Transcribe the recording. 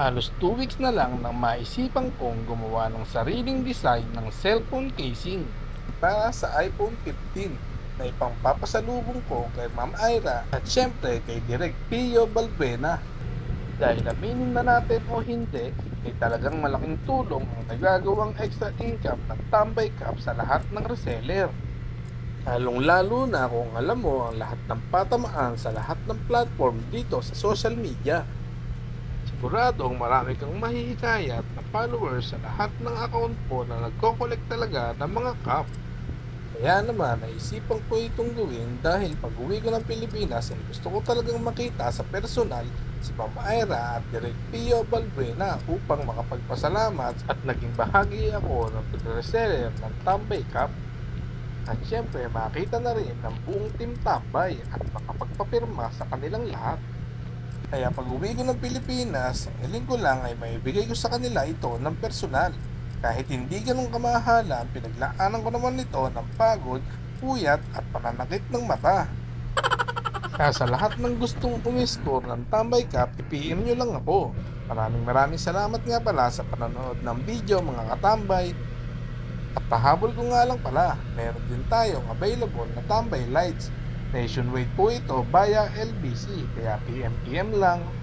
Halos 2 weeks na lang nang maisipan kong gumawa ng sariling design ng cellphone casing para sa iPhone 15 na ipangpapasalubong ko kay Ma'am Ira at syempre kay Direk Pio Balbuena. Dahil aminin na natin o hindi, ay talagang malaking tulong ang nagagawang extra income ng Tambay Cup sa lahat ng reseller. Lalong-lalo na kung alam mo ang lahat ng patamaan sa lahat ng platform dito sa social media. Siguradong marami kang mahihikayat na followers sa lahat ng account mo na nagko-collect talaga ng mga cup. Kaya naman naisipan ko itong gawin dahil pag uwi ko ng Pilipinas ay gusto ko talagang makita sa personal si Ma'am Ira at Direk Pio Balbuena upang makapagpasalamat at naging bahagi ako ng pag-reseller ng Tambay Cup. At syempre makita na rin ng buong team Tambay at makapagpapirma sa kanilang lahat. Kaya pag uwi ko ng Pilipinas, ang hiling ko lang ay maibigay ko sa kanila ito ng personal. Kahit hindi ganun kamahalan, pinaglaanan ko naman nito ng pagod, puyat at pananakit ng mata. Kaya sa lahat ng gustong umiscore ng Tambay Cup, i-PM nyo lang ako. Maraming salamat nga pala sa panonood ng video mga katambay. At pahabol ko nga lang pala, meron din tayong available na Tambay Lights. Nationwide po ito via LBC, kaya PM lang